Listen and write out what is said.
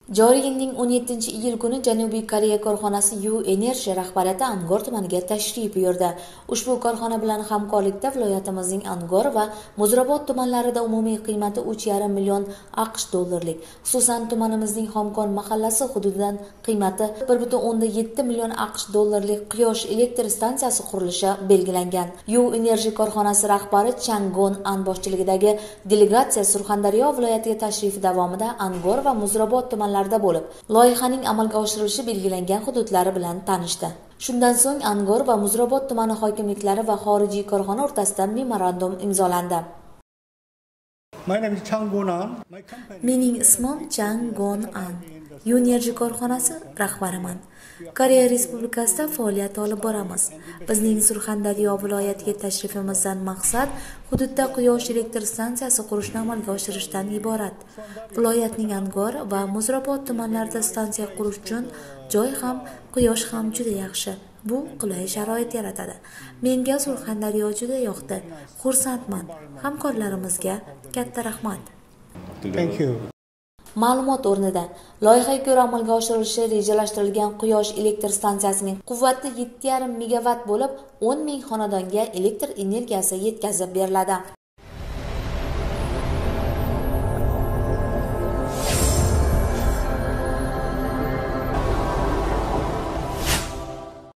Joriy yilning 17-iyul kuni Janubiy Koreya korxonasi Yu Energy rahbariyati Angor tumaniga tashrif buyurdi. Ushbu korxona bilan hamkorlikda viloyatimizning Angor va Muzrabot tumanlarida umumiy qiymati 3,5 million AQSh dollarlik, xususan tumanimizning Xomkon mahallasi hududidan qiymati 1,7 million AQSh dollarlik quyosh elektr stansiyasi qurilishi belgilangan. Yu Energy korxonasi rahbari Chang Gon An boshchiligidagi delegatsiya Surxondaryo viloyatiga tashrifi davomida Angor va Muzrabot tumanlarida bo'lib, loyihaning amalga oshirilishi belgilangan hududlari bilan tanishdi. Shundan so'ng Angor va Muzrabot tumani hokimliklari va xorijiy korxona o'rtasida memorandum imzolandi. Mening ismim Chang Gon An. Yu Energy korxonasi rahbariman. Koreya Respublikasida faoliyat olib boramiz. Bizning Surxondaryo viloyatiga tashrifimizdan maqsad hududda quyosh elektr stansiyasi qurishni amalga oshirishdan iborat. Viloyatning Angor va Muzrabot tumanlarida stansiya qurish uchun joy ham, quyosh ham juda yaxshi. Bu qulay sharoit yaratadi. Menga Surxondaryo juda yoqdi. Xursandman. Hamkorlarimizga katta rahmat. Thank you. Ma'lumot o'rnida, loyihaga ko'ra amalga oshirilishi rejalashtirilgan quyosh elektr stansiyasining quvvati 7,5 megawatt bo'lib, 10 ming xonadonga elektr energiyasi yetkazib beriladi.